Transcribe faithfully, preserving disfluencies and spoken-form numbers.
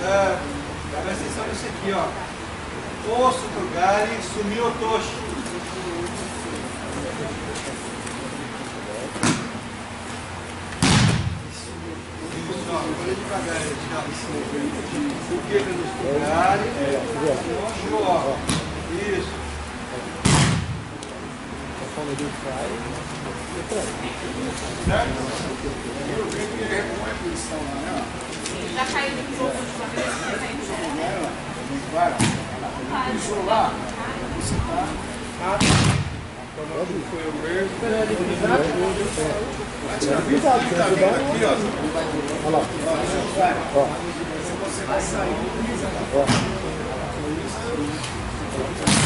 É, presta atenção nisso aqui, ó. Osso Togari Sumiotoshi. Isso, ó, olha devagar, tirar esse Suqueira no Togari. Show, ó. Isso. Certo? Eu vi que ele repõe a posição lá, né? Já caiu de pouco de uma vez? Vai lá. Puxou lá. Você tá. Ah, foi o mesmo. Vai tirar aqui, tá vindo aqui, ó. Olha lá. Você vai sair. Ó.